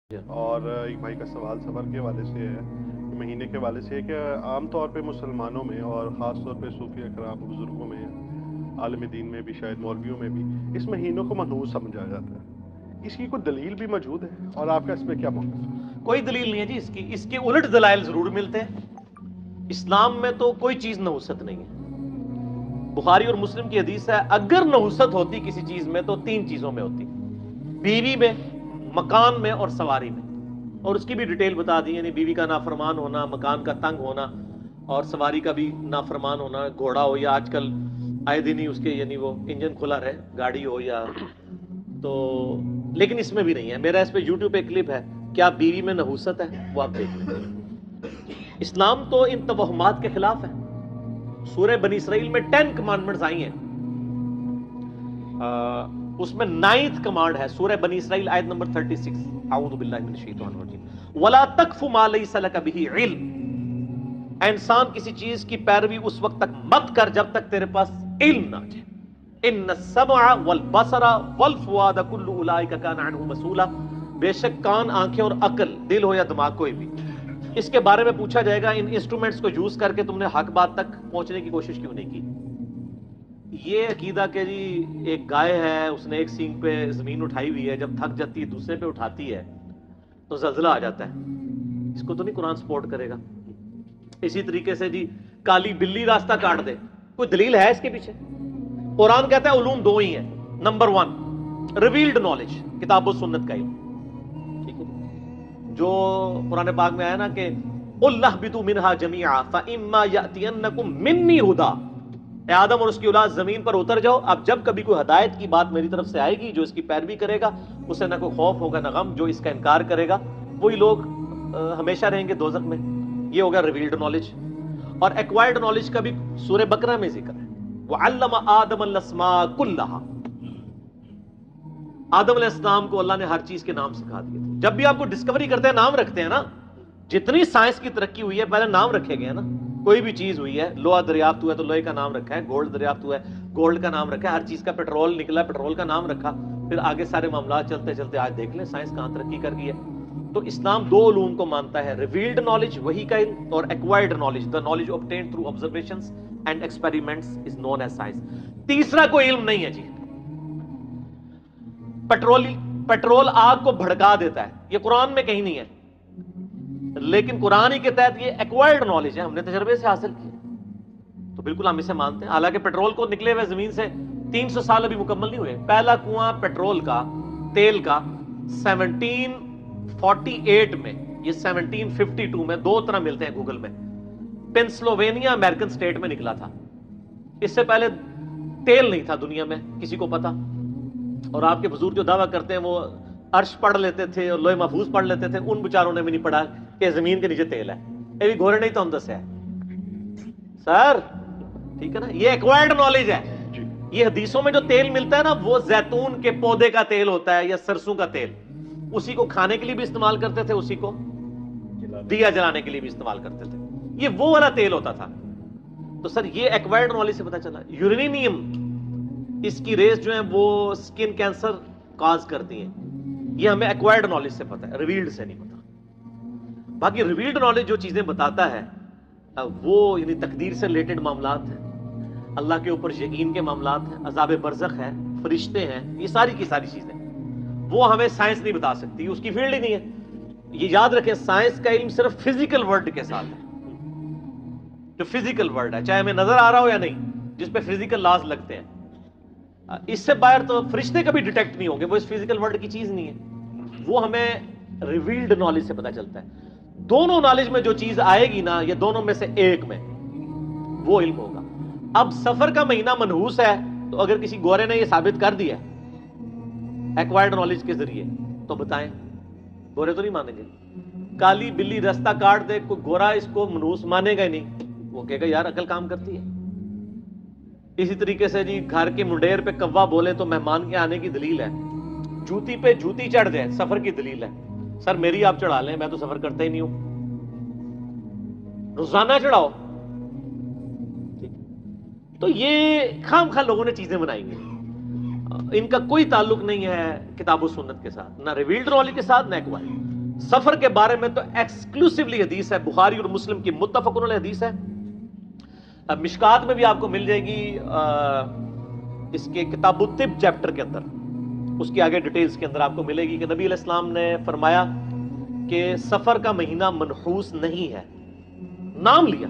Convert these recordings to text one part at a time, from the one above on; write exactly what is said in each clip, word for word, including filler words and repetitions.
اور ایک بھائی کا سوال صبر کے حوالے سے ہے، مہینے کے حوالے سے ہے کہ عام طور پہ مسلمانوں میں اور خاص طور پہ صوفیہ کرام بزرگوں میں، عالم دین میں بھی، شاید مولویوں میں بھی اس مہینوں کو منحوس سمجھا جاتا ہے، اس کی کوئی دلیل بھی موجود ہے اور آپ کا اس پہ کیا موقف ہے؟ کوئی دلیل نہیں ہے جی اس کی اس کے الٹ دلائل ضرور ملتے ہیں۔ اسلام میں تو کوئی چیز نحوست نہیں ہے۔ بخاری اور مسلم کی حدیث ہے اگر نحوست ہوتی کسی چیز میں تو تین چیزوں میں ہوتی، بیوی میں، مکان میں اور سواری میں، اور اس کی بھی ڈیٹیل بتا دی، یعنی بیوی کا نافرمان ہونا، مکان کا تنگ ہونا اور سواری کا بھی نافرمان ہونا، گھوڑا ہو یا آج کل آئے دن ہی اس کے یعنی وہ انجن کھلا رہے، گاڑی ہو یا تو، لیکن اس میں بھی نہیں ہے۔ میرا اس پہ یوٹیوب پہ کلپ ہے، کیا بیوی میں نحوست ہے، وہ آپ دیکھ لیں۔ اسلام تو ان توہمات کے خلاف ہے۔ سورہ بنی اسرائیل میں ٹین کمانڈمنٹس آئی ہیں، اس میں نائنتھ کمانڈ ہے سورہ بنی اسرائیل آیت نمبر تھرٹی سکس، اعوذ باللہ من الشیطان الرجیم، وَلَا تَقْفُ مَا لَيْسَ لَكَ بِهِ عِلْم۔ اے انسان کسی چیز کی پیروی اس وقت تک مت کر جب تک تیرے پاس علم نہ جائے۔ ان السمع والبصر والفؤاد كل اولئک کان عنہ مسئولا، بے شک کان، آنکھیں اور عقل، دل ہو یا دماغ کوئی بھی، اس کے بارے میں پوچھا جائے گا ان انسٹرومنٹس کو یوز کر کے تم نے حق بات تک پہنچنے کی کوشش کیوں نہیں کی۔ یہ عقیدہ کہ جی ایک گائے ہے، اس نے ایک سینگ پہ زمین اٹھائی ہوئی ہے، جب تھک جاتی ہے دوسرے پہ اٹھاتی ہے تو زلزلہ آ جاتا ہے، اس کو تو نہیں قرآن سپورٹ کرے گا۔ اسی طریقے سے جی کالی بلی راستہ کاٹ دے، کوئی دلیل ہے اس کے پیچھے؟ قرآن کہتا ہے علوم دو ہی ہیں، نمبر ون ریویلڈ نالج، کتاب و سنت کا علم، ٹھیک ہے، جو قرآن پاک میں آیا نا کہ قُلْ اهْبِطُوا مِنْهَا جَمِيعًا فَإِمَّا يَأْتِيَنَّكُم مِّنِّي هُدًى، اے آدم اور اس کی اولاد زمین پر اتر جاؤ، اب جب کبھی کوئی ہدایت کی بات میری طرف سے آئے گی، جو اس کی پیروی کرے گا اسے نہ کوئی خوف ہوگا نہ غم، جو اس کا انکار کرے گا وہی لوگ ہمیشہ رہیں گے دوزخ میں۔ یہ ہوگا ریویلڈ نالج۔ اور ایکوائرڈ نالج کا بھی سورہ بقرہ میں ذکر ہے، وَعَلَّمَ آدَمَ الْأَسْمَاءَ كُلَّهَا، آدم علیہ السلام کو اللہ نے ہر چیز کے نام سکھا دیے تھے۔ جب بھی آپ کو ڈسکوری کرتے ہیں نام رکھتے ہیں نا، جتنی سائنس کی ترقی ہوئی ہے پہلے نام رکھے گئے ہیں نا، کوئی بھی چیز ہوئی ہے، لوہا دریافت ہوا ہے تو لوہے کا نام رکھا ہے، گولڈ دریافت ہوا ہے گولڈ کا نام رکھا ہے، ہر چیز کا پیٹرول نکلا پیٹرول کا نام رکھا، پھر آگے سارے معاملات چلتے چلتے آج دیکھ لیں سائنس کہاں ترقی کر گئی ہے۔ تو اسلام دو علوم کو مانتا ہے، ریویلڈ نالج وہی کا علم، اور acquired knowledge, the knowledge obtained through observations and experiments is known as science۔ تیسرا کوئی علم نہیں ہے جی۔ پیٹرول پیٹرول آگ کو بھڑکا دیتا ہے، یہ قرآن میں کہیں نہیں ہے، لیکن قرآن ہی کے تحت یہ ایکوائرڈ نالج ہے، ہم نے تجربے سے حاصل کی، تو بالکل ہم اسے مانتے ہیں۔ حالانکہ پیٹرول کو نکلے ہوئے زمین سے تین سو سال ابھی مکمل نہیں ہوئے۔ پہلا کنواں پیٹرول کا، تیل کا، سیونٹین فورٹی ایٹ میں، یہ سیونٹین ففٹی ٹو میں، دو طرح ملتے ہیں گوگل میں، پینسلوینیا امریکن سٹیٹ میں نکلا تھا۔ اس سے پہلے تیل نہیں تھا دنیا میں، کسی کو پتا؟ اور آپ کے بزرگ جو دعویٰ کرتے ہیں وہ عرش پڑھ لیتے تھے اور لوح محفوظ پڑھ لیتے تھے، ان بیچاروں نے بھی نہیں پڑھا کہ زمین کے نیچے تیل ہے، یہ بھی گھوڑے نہیں تو ہم دس ہے سر، ٹھیک ہے نا؟ یہ ایکوائرڈ نالج ہے۔ یہ حدیثوں میں جو تیل ملتا ہے نا وہ زیتون کے پودے کا تیل ہوتا ہے یا سرسوں کا تیل، اسی کو کھانے کے لیے بھی استعمال کرتے تھے، اسی کو دیا جلانے کے لیے بھی استعمال کرتے تھے، یہ وہ والا تیل ہوتا تھا۔ تو سر یہ ایکوائرڈ نالج سے پتا چلا۔ یورینیم، اس کی ریز جو ہیں وہ سکن کینسر کاز کرتی ہیں، یہ ہمیں ایکوائرڈ نالج سے پتا ہے، ریویلڈ سے نہیں پتا۔ باقی ریویلڈ نالج جو چیزیں بتاتا ہے وہ یعنی تقدیر سے ریلیٹڈ معاملات ہیں، اللہ کے اوپر یقین کے معاملات ہیں، عذاب برزخ ہے، فرشتے ہیں، یہ ساری کی ساری چیزیں وہ ہمیں سائنس نہیں بتا سکتی، اس کی فیلڈ ہی نہیں ہے۔ یہ یاد رکھیں سائنس کا علم صرف فزیکل ورلڈ کے ساتھ ہے، جو فزیکل ورلڈ ہے چاہے ہمیں نظر آ رہا ہو یا نہیں، جس پہ فزیکل لاز لگتے ہیں، اس سے باہر تو فرشتے کبھی ڈیٹیکٹ نہیں ہوں گے، وہ اس فزیکل ورلڈ کی چیز نہیں ہے، وہ ہمیں ریویلڈ نالج سے پتا چلتا ہے۔ دونوں نالج میں جو چیز آئے گی نا، یہ دونوں میں سے ایک میں وہ علم ہوگا۔ اب سفر کا مہینہ منحوس ہے تو اگر کسی گورے نے یہ ثابت کر دیا ایکوائرڈ نالج کے ذریعے تو بتائیں، گورے تو نہیں مانیں گے۔ کالی بلی راستہ کاٹ دے، کوئی گورا اس کو منحوس مانے گا ہی نہیں، وہ کہے گا یار عقل کام کرتی ہے۔ اسی طریقے سے جی گھر کے منڈیر پہ کوا بولے تو مہمان کے آنے کی دلیل ہے، جوتی پہ جوتی چڑھ جائے سفر کی دلیل ہے۔ سر میری آپ چڑھا لیں، میں تو سفر کرتا ہی نہیں ہوں، روزانہ چڑھاؤ، تو یہ خام خواہ لوگوں نے چیزیں بنائی ہیں، ان کا کوئی تعلق نہیں ہے کتاب و سنت کے ساتھ، نہ ریویلڈ نالج کے ساتھ نہ ایکوائرڈ۔ سفر کے بارے میں تو ایکسکلوسیولی حدیث ہے، بخاری اور مسلم کی متفق علیہ حدیث ہے. اب مشکات میں بھی آپ کو مل جائے گی، اس کے کتاب الطب چیپٹر کے اندر، اس کی آگے ڈیٹیلز کے اندر آپ کو ملے گی کہ نبی علیہ السلام نے فرمایا کہ سفر کا مہینہ منحوس نہیں ہے. نام لیا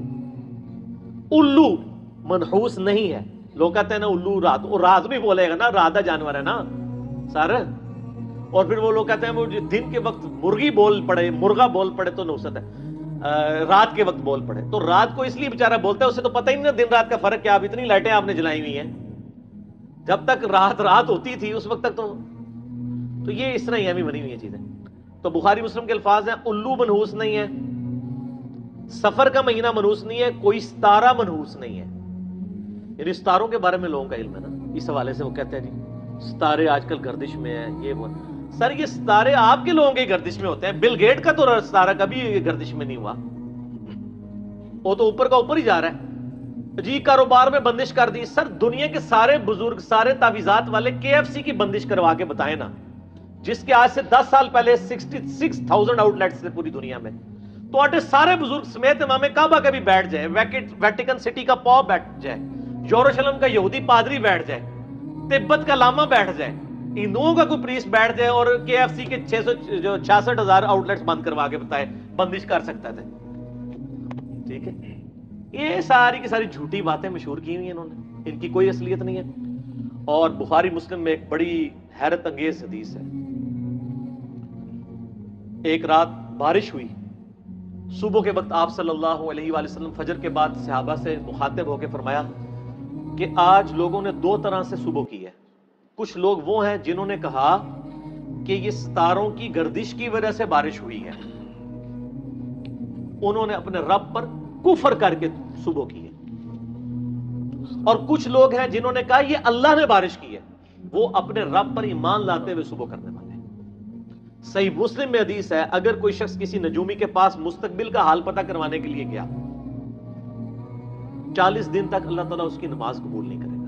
الو، منحوس نہیں ہے. لوگ کہتے ہیں نا الو رات، وہ رات بھی بولے گا نا، رادہ جانور ہے نا سر. اور پھر وہ لوگ کہتے ہیں وہ دن کے وقت مرغی بول پڑے، مرغا بول پڑے تو نوست ہے، رات کے وقت بول پڑے تو رات کو اس لیے بیچارہ بولتا ہے، اسے تو پتہ ہی نہیں دن رات کا فرق کیا. اب اتنی لائٹیں آپ نے جلائی ہوئی ہیں، جب تک رات رات ہوتی تھی اس وقت تک تو تو یہ اس طرح ہی ہمیں بنی ہوئی ہیں چیزیں. تو بخاری مسلم کے الفاظ ہیں الو منحوس نہیں ہے، سفر کا مہینہ منحوس نہیں ہے، کوئی ستارہ منحوس نہیں ہے. یعنی ستاروں کے بارے میں لوگوں کا علم ہے نا، اس حوالے سے وہ کہتے ہیں جی ستارے آج کل گردش میں ہیں، یہ وہ. سر یہ ستارے آپ کے لوگوں کے گردش میں ہوتے ہیں، بل گیٹ کا تو ستارہ کبھی گردش میں نہیں ہوا، وہ تو اوپر کا اوپر ہی جا رہا ہے. جی کاروبار میں بندش کر دی. سر دنیا کے سارے بزرگ، سارے تعویذات والے کے ایف سی کی بندش کروا کے بتائیں نا، جس کے آج سے دس سال پہلے سکسٹی سکس تھاؤزینڈ آؤٹ لیٹس تھے پوری دنیا میں، تو آٹے سارے بزرگ سمیت امام کعبہ کا بھی بیٹھ جائے، ویٹیکن سٹی کا پاپ بیٹھ جائے، یروشلم کا یہودی پادری بیٹھ جائے، تبت کا لاما بیٹھ جائے، ہندوؤں کا کوئی پریسٹ بیٹھ جائے اور کے ایف سی کے چھ سو جو چھیاسٹھ ہزار آؤٹ لیٹس بند کروا کے بتائے بندش کر سکتا تھا. ٹھیک ہے، یہ ساری کی ساری جھوٹی باتیں مشہور کی ہوئی ہیں انہوں نے، ان کی کوئی اصلیت نہیں ہے. اور بخاری مسلم میں ایک بڑی حیرت انگیز حدیث ہے. ایک رات بارش ہوئی، صبح کے وقت آپ صلی اللہ علیہ وآلہ وسلم فجر کے بعد صحابہ سے مخاطب ہو کے فرمایا کہ آج لوگوں نے دو طرح سے صبح کی ہے. کچھ لوگ وہ ہیں جنہوں نے کہا کہ یہ ستاروں کی گردش کی وجہ سے بارش ہوئی ہے، انہوں نے اپنے رب پر کفر کر کے صبح کی ہے. اور کچھ لوگ ہیں جنہوں نے کہا یہ اللہ نے بارش کی ہے، وہ اپنے رب پر ایمان لاتے ہوئے صبح کرنے والے ہیں. صحیح مسلم میں حدیث ہے اگر کوئی شخص کسی نجومی کے پاس مستقبل کا حال پتہ کروانے کے لیے گیا، چالیس دن تک اللہ تعالیٰ اس کی نماز قبول نہیں کرے گا.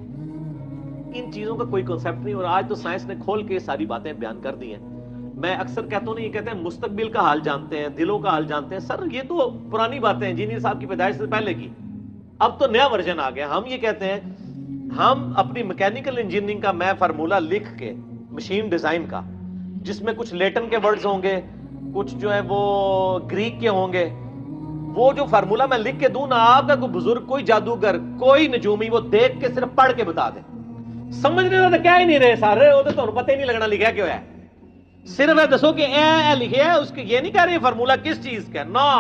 ان چیزوں کا کوئی کنسیپٹ نہیں، اور آج تو سائنس نے کھول کے ساری باتیں بیان کر دی ہیں. میں اکثر کہتا ہوں، نہیں یہ کہتے ہیں مستقبل کا حال جانتے ہیں، دلوں کا حال جانتے ہیں. سر یہ تو پرانی باتیں ہیں، انجینئر صاحب کی پیدائش سے پہلے کی. اب تو نیا ورژن آ گیا. ہم یہ کہتے ہیں، ہم اپنی میکینیکل انجینئرنگ کا میں فارمولہ لکھ کے مشین ڈیزائن کا، جس میں کچھ لیٹن کے ورڈز ہوں گے، کچھ جو ہے وہ گریک کے ہوں گے، وہ جو فارمولہ میں لکھ کے دوں نا، آپ کا کوئی بزرگ، کوئی جادوگر، کوئی نجومی وہ دیکھ کے صرف پڑھ کے بتا دے. سمجھنے تو کیا ہی نہیں رہے سارے، وہ تو تمہیں پتہ ہی نہیں لگنا لکھا کیوں ہے. صرف ہے دسو کہ اے اے لکھے ہے، اس کے یہ نہیں کہہ رہے فارمولہ کس چیز کا نا،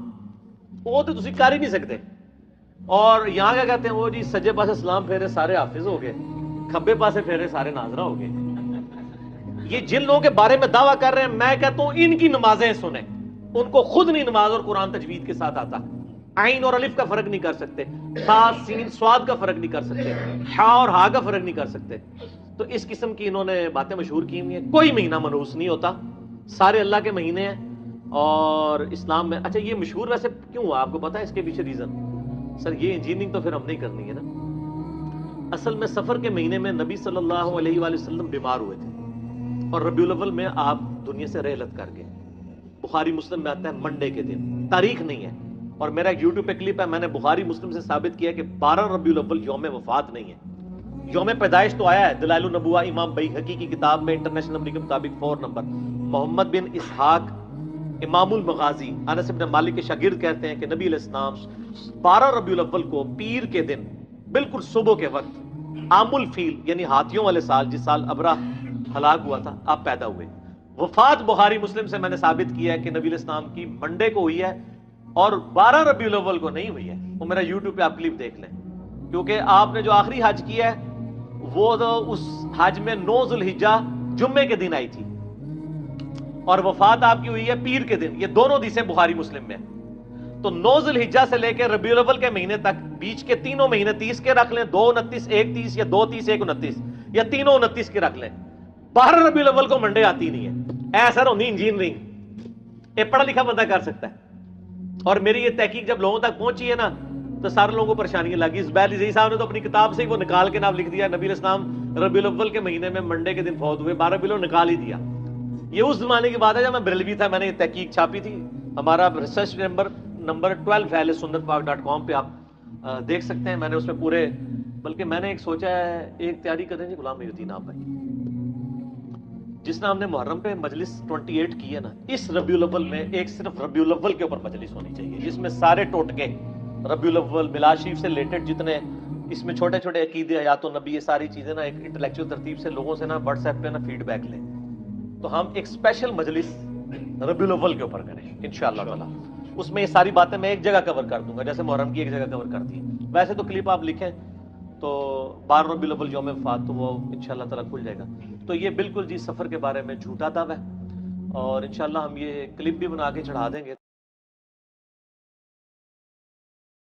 وہ تو تسی کر ہی نہیں سکتے. اور یہاں کیا کہتے ہیں، وہ جی سجے پاسے سلام پھیرے سارے حافظ ہو گئے، کھبے پاسے پھیرے سارے ناظرہ ہو گئے. یہ جن لوگوں کے بارے میں دعویٰ کر رہے ہیں، میں کہتا ہوں ان کی نمازیں سنیں، ان کو خود نہیں نماز اور قرآن تجوید کے ساتھ آتا. عین اور الف کا فرق نہیں کر سکتے، تا سین سواد کا فرق نہیں کر سکتے، ہا اور ہا کا فرق نہیں کر سکتے. تو اس قسم کی انہوں نے باتیں مشہور کی ہوئی ہیں. کوئی مہینہ منحوس نہیں ہوتا، سارے اللہ کے مہینے ہیں. اور اسلام میں اچھا یہ مشہور ویسے کیوں ہوا، آپ کو پتا ہے اس کے پیچھے ریزن؟ سر یہ انجینئرنگ تو پھر ہم نہیں کرنی ہے نا. اصل میں سفر کے مہینے میں نبی صلی اللہ علیہ وآلہ وسلم بیمار ہوئے تھے، اور ربیع الاول میں آپ دنیا سے رحلت کر گئے. بخاری مسلم میں آتا ہے منڈے کے دن، تاریخ نہیں ہے. اور میرا ایک یوٹیوب پہ کلپ ہے، میں نے بخاری مسلم سے ثابت کیا کہ بارہ ربیع الاول یوم وفات نہیں ہے. یوم پیدائش تو آیا ہے دلائل النبوہ امام بیہقی کی کتاب میں انٹرنیشنل نمبر کے مطابق فور نمبر. محمد بن اسحاق امام المغازی انس بن مالک کے شاگرد کہتے ہیں کہ نبی علیہ السلام بارہ ربیع الاول کو پیر کے دن بالکل صبح کے وقت عام الفیل یعنی ہاتھیوں والے سال، جس سال ابرہ ہلاک ہوا تھا، آپ پیدا ہوئے. وفات بخاری مسلم سے میں نے ثابت کیا ہے کہ نبی علیہ السلام کی منڈے کو ہوئی ہے اور بارہ ربیع الاول کو نہیں ہوئی ہے. وہ میرا یوٹیوب پہ آپ کلپ دیکھ لیں، کیونکہ آپ نے جو آخری حج کیا ہے وہ تو اس حج میں نو ذو الحجہ جمعے کے دن آئی تھی، اور وفات آپ کی ہوئی ہے پیر کے دن. یہ دونوں حدیثیں بخاری مسلم میں. تو نو ذو الحجہ سے لے کے ربیع الاول کے مہینے تک، بیچ کے تینوں مہینے تیس کے رکھ لیں، دو انتیس ایک تیس، یا دو تیس ایک انتیس، یا تینوں انتیس کے رکھ لیں. بارہ ربیع الاول کو منڈے آتی نہیں ہے. اے سر ہونی انجینئرنگ، یہ پڑھا لکھا بندہ کر سکتا ہے. اور میری یہ تحقیق جب لوگوں تک پہنچی ہے نا تو سارے لوگوں کو پریشانیاں لگی. اس بیل عزیز صاحب نے تو اپنی کتاب سے ہی وہ نکال کے نام لکھ دیا، نبی علیہ السلام ربیع الاول کے مہینے میں منڈے کے دن فوت ہوئے، بارہ ربیع الاول نکال ہی دیا. یہ اس زمانے کی بات ہے جب میں بریلوی تھا، میں نے یہ تحقیق چھاپی تھی. ہمارا ریسرچ نمبر نمبر ٹویلو اہل سنت پاک ڈاٹ کام پہ آپ دیکھ سکتے ہیں. میں نے اس میں پورے، بلکہ میں نے ایک سوچا ہے ایک تیاری کریں جی غلام محی الدین آپ بھائی، جس نے ہم نے محرم پہ مجلس اٹھائیس کی ہے نا، اس ربیع الاول میں ایک صرف ربیع الاول کے اوپر مجلس ہونی چاہیے جس میں سارے ٹوٹکے ربیع الاول میلاد شریف سے ریلیٹڈ جتنے اس میں چھوٹے چھوٹے عقیدے، حیات النبی، یہ ساری چیزیں نا ایک انٹلیکچوئل ترتیب سے لوگوں سے نا واٹس ایپ پہ نا فیڈ بیک لیں، تو ہم ایک اسپیشل مجلس ربیع الاول کے اوپر کریں انشاءاللہ تعالی. اس میں یہ ساری باتیں میں ایک جگہ کور کر دوں گا، جیسے محرم کی ایک جگہ کور کر دی. ویسے تو کلپ آپ لکھیں تو بارہ ربیع الاول یوم وفات تو وہ انشاءاللہ تعالی کھل جائے گا. تو یہ بالکل جی سفر کے بارے میں جھوٹا دعویٰ ہے، اور انشاءاللہ ہم یہ کلپ بھی بنا کے چڑھا دیں گے.